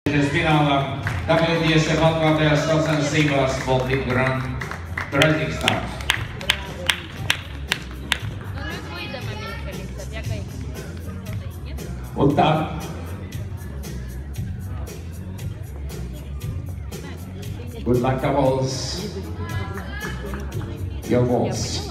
Finālā WDSF atklātajās sacensībās Baltic Grand Rising Stars. Вот так. Good luck, couples. Your balls.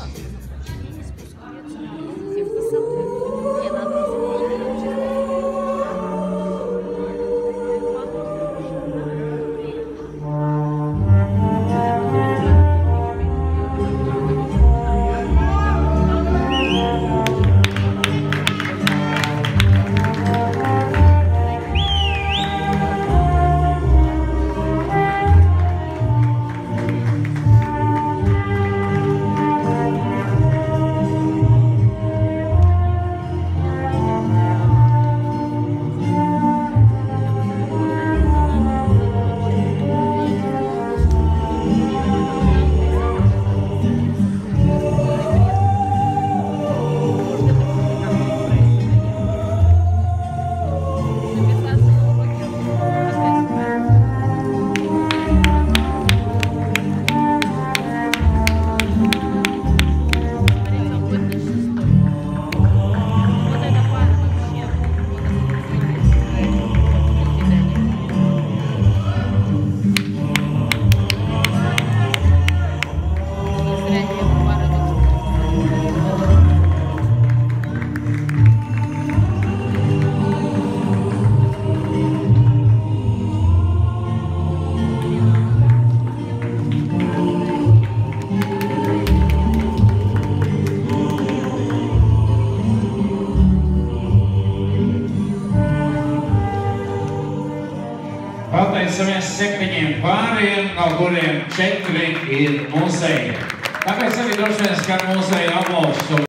Pateicamies 7 pāriem, no kuriem 4 ir mūsēji. Tāpēc arī droši vien skan mūsēju aplausu.